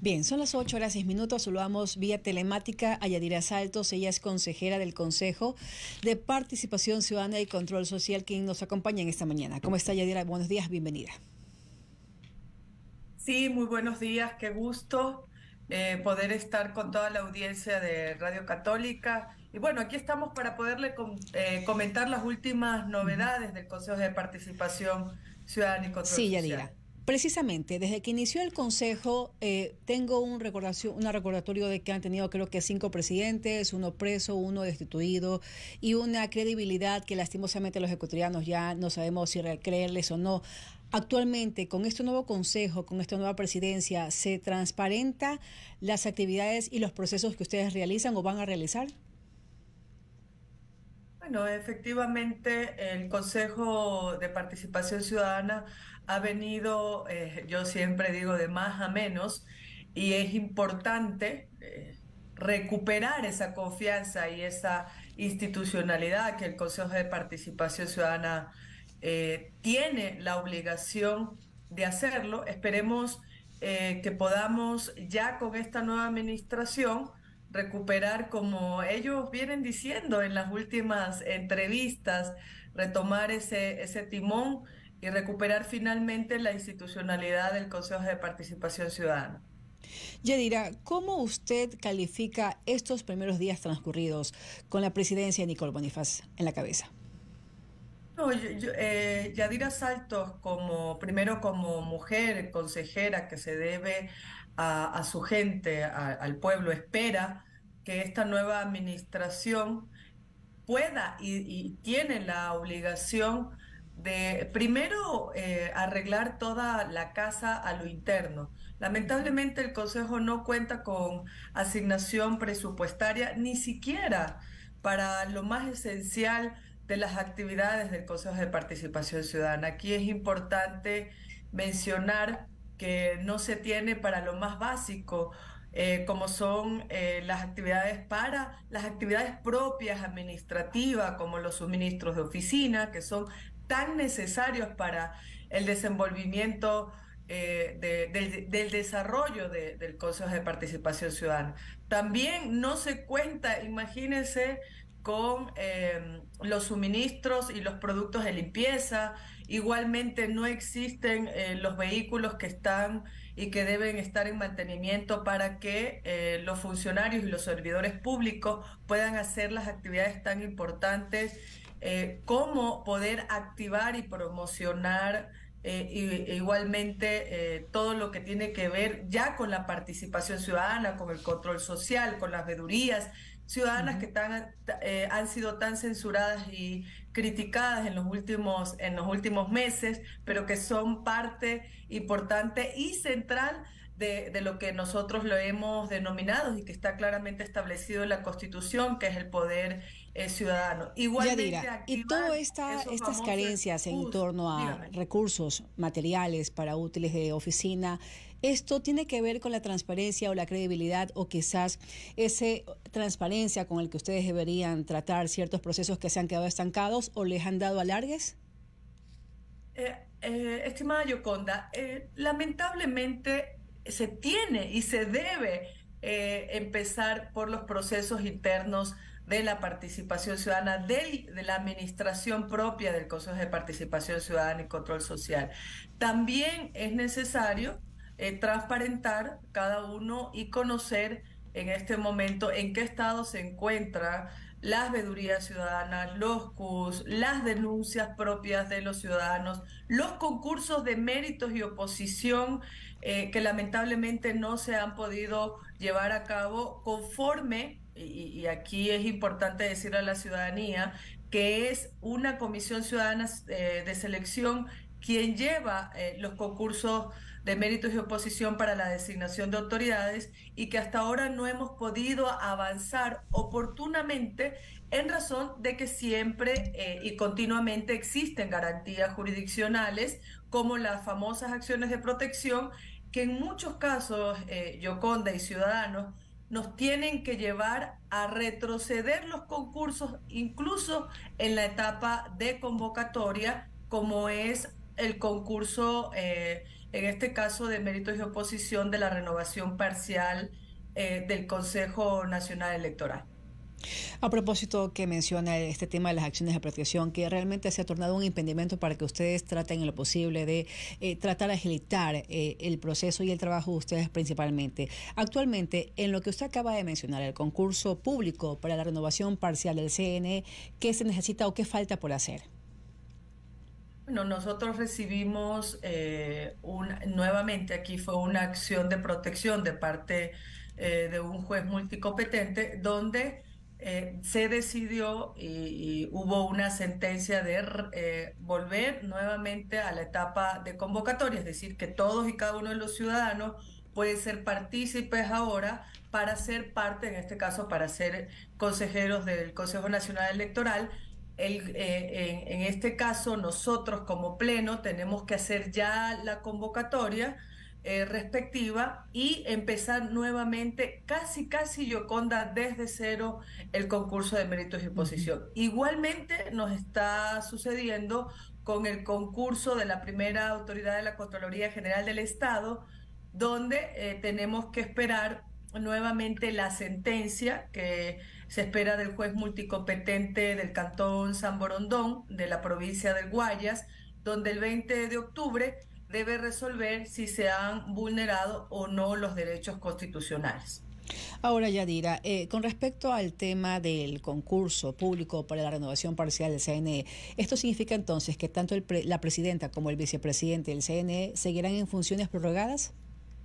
Bien, son las 8:06. Saludamos vía telemática a Yadira Saltos. Ella es consejera del Consejo de Participación Ciudadana y Control Social, quien nos acompaña en esta mañana. ¿Cómo está, Yadira? Buenos días, bienvenida. Sí, muy buenos días, qué gusto poder estar con toda la audiencia de Radio Católica. Y bueno, aquí estamos para poderle comentar las últimas Ujú. novedades del Consejo de Participación Ciudadana y Control Sí, Yadira. Social. Precisamente, desde que inició el Consejo, tengo un recordatorio de que han tenido creo que 5 presidentes, uno preso, uno destituido, y una credibilidad que lastimosamente los ecuatorianos ya no sabemos si creerles o no. Actualmente, con este nuevo Consejo, con esta nueva presidencia, ¿se transparenta las actividades y los procesos que ustedes realizan o van a realizar? Bueno, efectivamente, el Consejo de Participación Ciudadana ha venido, yo siempre digo, de más a menos, y es importante recuperar esa confianza y esa institucionalidad que el Consejo de Participación Ciudadana tiene la obligación de hacerlo. Esperemos que podamos ya con esta nueva administración recuperar, como ellos vienen diciendo en las últimas entrevistas, retomar ese timón y recuperar finalmente la institucionalidad del Consejo de Participación Ciudadana. Yadira, ¿cómo usted califica estos primeros días transcurridos con la presidencia de Nicole Bonifaz en la cabeza? No, Yadira Saltos, como, primero como mujer consejera que se debe a su gente, al pueblo, espera que esta nueva administración pueda y tiene la obligación de primero arreglar toda la casa a lo interno. Lamentablemente el Consejo no cuenta con asignación presupuestaria ni siquiera para lo más esencial de las actividades del Consejo de Participación Ciudadana. Aquí es importante mencionar que no se tiene para lo más básico, como son las actividades propias administrativas, como los suministros de oficina, que son tan necesarios para el desenvolvimiento del desarrollo del Consejo de Participación Ciudadana. También no se cuenta, imagínense, con los suministros y los productos de limpieza. Igualmente no existen los vehículos que están y que deben estar en mantenimiento para que los funcionarios y los servidores públicos puedan hacer las actividades tan importantes como poder activar y promocionar igualmente todo lo que tiene que ver ya con la participación ciudadana, con el control social, con las vedurías ciudadanas que han sido tan censuradas y criticadas en los últimos meses, pero que son parte importante y central de lo que nosotros lo hemos denominado y que está claramente establecido en la Constitución, que es el poder ciudadano. Igualmente, Yadira, y todas activar esos estas famosos carencias en bus, torno a dígame. recursos materiales para útiles de oficina, ¿esto tiene que ver con la transparencia o la credibilidad o quizás esa transparencia con el que ustedes deberían tratar ciertos procesos que se han quedado estancados o les han dado alargues? Estimada Yoconda, lamentablemente se tiene y se debe empezar por los procesos internos de la participación ciudadana, de la administración propia del Consejo de Participación Ciudadana y Control Social. También es necesario transparentar cada uno y conocer en este momento en qué estado se encuentran las vedurías ciudadanas, los CUS, las denuncias propias de los ciudadanos, los concursos de méritos y oposición que lamentablemente no se han podido llevar a cabo conforme, y aquí es importante decirle a la ciudadanía, que es una comisión ciudadana de selección quien lleva los concursos de méritos y oposición para la designación de autoridades y que hasta ahora no hemos podido avanzar oportunamente en razón de que siempre y continuamente existen garantías jurisdiccionales como las famosas acciones de protección que en muchos casos, Yoconda y ciudadanos, nos tienen que llevar a retroceder los concursos, incluso en la etapa de convocatoria, como es el concurso en este caso de méritos y oposición de la renovación parcial del Consejo Nacional Electoral. A propósito que menciona este tema de las acciones de protección, que realmente se ha tornado un impedimento para que ustedes traten en lo posible de tratar de agilitar el proceso y el trabajo de ustedes principalmente. Actualmente, en lo que usted acaba de mencionar, el concurso público para la renovación parcial del CNE, ¿qué se necesita o qué falta por hacer? Bueno, nosotros recibimos nuevamente aquí fue una acción de protección de parte de un juez multicompetente donde se decidió y hubo una sentencia de volver nuevamente a la etapa de convocatoria, es decir, que todos y cada uno de los ciudadanos pueden ser partícipes ahora para ser parte, en este caso, para ser consejeros del Consejo Nacional Electoral. En este caso, nosotros como pleno tenemos que hacer ya la convocatoria respectiva y empezar nuevamente, casi, Yoconda, desde cero el concurso de méritos y oposición. Igualmente nos está sucediendo con el concurso de la primera autoridad de la Contraloría General del Estado, donde tenemos que esperar nuevamente la sentencia que se espera del juez multicompetente del Cantón San Borondón, de la provincia del Guayas, donde el 20 de octubre debe resolver si se han vulnerado o no los derechos constitucionales. Ahora, Yadira, con respecto al tema del concurso público para la renovación parcial del CNE, ¿esto significa entonces que tanto la presidenta como el vicepresidente del CNE seguirán en funciones prorrogadas?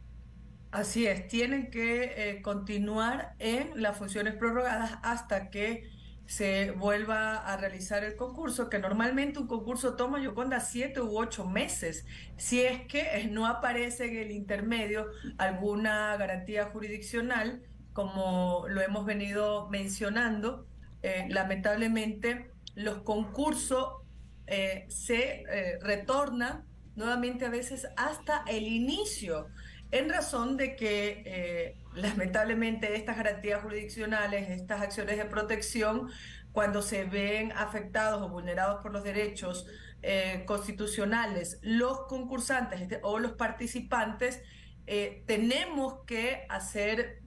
Así es, tienen que continuar en las funciones prorrogadas hasta que se vuelva a realizar el concurso, que normalmente un concurso toma, Yoconda, 7 u 8 meses, si es que no aparece en el intermedio alguna garantía jurisdiccional, como lo hemos venido mencionando. Lamentablemente, los concursos se retornan nuevamente a veces hasta el inicio en razón de que lamentablemente estas garantías jurisdiccionales, estas acciones de protección, cuando se ven afectados o vulnerados por los derechos constitucionales, los concursantes o los participantes, tenemos que hacer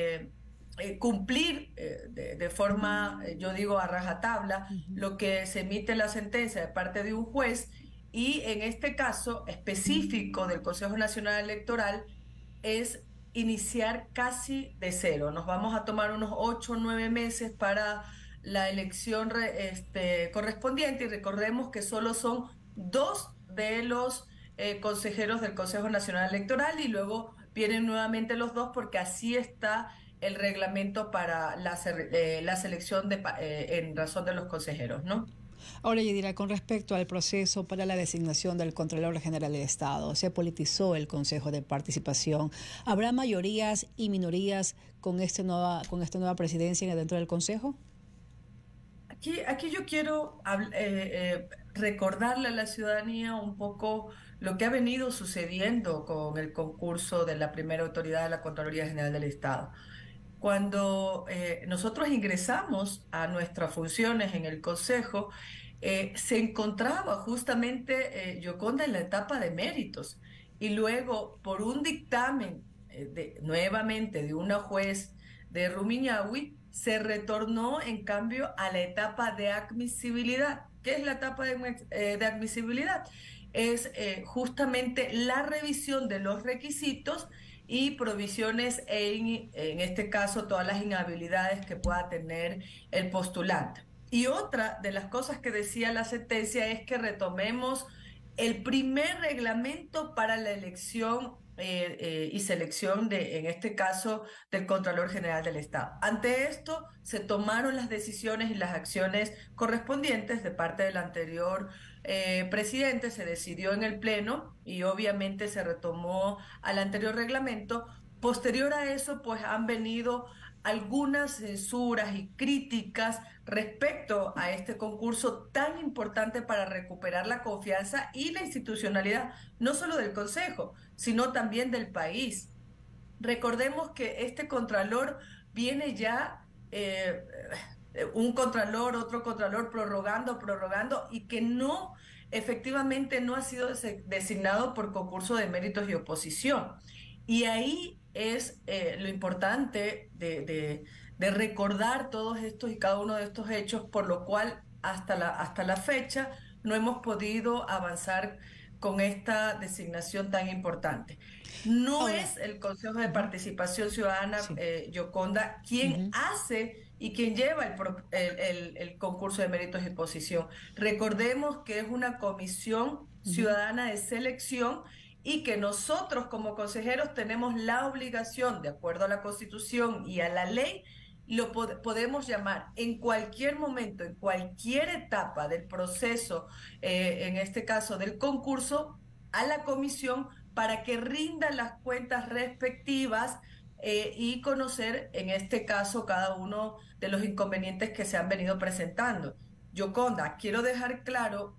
cumplir de forma, yo digo, a rajatabla, lo que se emite la sentencia de parte de un juez. Y en este caso específico del Consejo Nacional Electoral es iniciar casi de cero. Nos vamos a tomar unos 8 o 9 meses para la elección correspondiente, y recordemos que solo son dos de los consejeros del Consejo Nacional Electoral y luego vienen nuevamente los dos porque así está el reglamento para la selección en razón de los consejeros, ¿no? Ahora, Yadira, con respecto al proceso para la designación del Contralor General del Estado, se politizó el Consejo de Participación. ¿Habrá mayorías y minorías con esta nueva presidencia dentro del Consejo? Aquí yo quiero recordarle a la ciudadanía un poco lo que ha venido sucediendo con el concurso de la primera autoridad de la Contraloría General del Estado. Cuando nosotros ingresamos a nuestras funciones en el Consejo, se encontraba justamente Yoconda en la etapa de méritos y luego por un dictamen nuevamente de una juez de Rumiñahui se retornó en cambio a la etapa de admisibilidad. ¿Qué es la etapa de admisibilidad? Es justamente la revisión de los requisitos y provisiones en este caso todas las inhabilidades que pueda tener el postulante. Y otra de las cosas que decía la sentencia es que retomemos el primer reglamento para la elección y selección en este caso, del Contralor General del Estado. Ante esto, se tomaron las decisiones y las acciones correspondientes de parte del anterior presidente, se decidió en el Pleno y obviamente se retomó al anterior reglamento. Posterior a eso, pues han venido algunas censuras y críticas respecto a este concurso tan importante para recuperar la confianza y la institucionalidad, no solo del Consejo, sino también del país. Recordemos que este contralor viene ya un contralor, otro contralor prorrogando y que no efectivamente no ha sido designado por concurso de méritos y oposición. Y ahí es lo importante de recordar todos estos y cada uno de estos hechos, por lo cual hasta la fecha no hemos podido avanzar con esta designación tan importante. No Ahora, es el Consejo de ujú, Participación Ciudadana, sí. Yoconda, quien Ujú, hace y quien lleva el concurso de méritos y oposición. Recordemos que es una comisión ujú. ciudadana de selección y que nosotros como consejeros tenemos la obligación, de acuerdo a la Constitución y a la ley, podemos llamar en cualquier momento, en cualquier etapa del proceso, en este caso del concurso, a la comisión para que rinda las cuentas respectivas y conocer, en este caso, cada uno de los inconvenientes que se han venido presentando. Yoconda, quiero dejar claro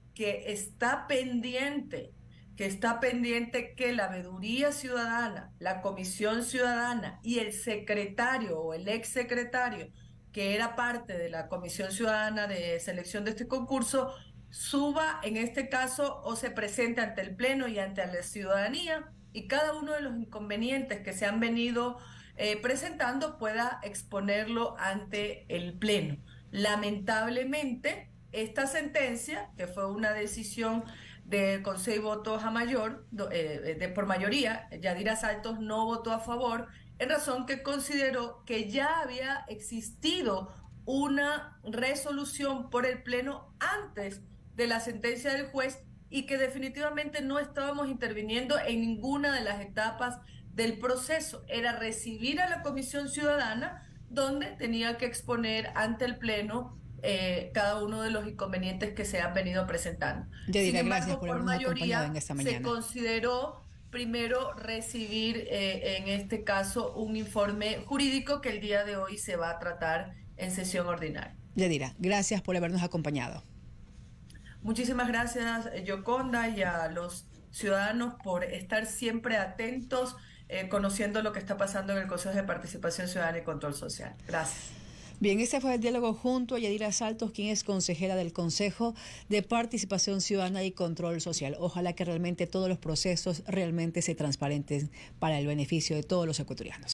que está pendiente que la veeduría ciudadana, la comisión ciudadana y el secretario o el exsecretario que era parte de la comisión ciudadana de selección de este concurso suba en este caso o se presente ante el pleno y ante la ciudadanía y cada uno de los inconvenientes que se han venido presentando pueda exponerlo ante el pleno. Lamentablemente, esta sentencia, que fue una decisión de con 6 votos a mayor, por mayoría, Yadira Saltos no votó a favor, en razón que consideró que ya había existido una resolución por el Pleno antes de la sentencia del juez y que definitivamente no estábamos interviniendo en ninguna de las etapas del proceso. Era recibir a la Comisión Ciudadana, donde tenía que exponer ante el Pleno cada uno de los inconvenientes que se han venido presentando. Sin Yadira, gracias embargo, por por habernos acompañado en mayoría esta se mañana. consideró primero recibir en este caso un informe jurídico que el día de hoy se va a tratar en sesión ordinaria. Yadira, gracias por habernos acompañado. Muchísimas gracias, Yoconda, y a los ciudadanos por estar siempre atentos, conociendo lo que está pasando en el Consejo de Participación Ciudadana y Control Social. Gracias. Bien, este fue el diálogo junto a Yadira Saltos, quien es consejera del Consejo de Participación Ciudadana y Control Social. Ojalá que realmente todos los procesos realmente se transparenten para el beneficio de todos los ecuatorianos.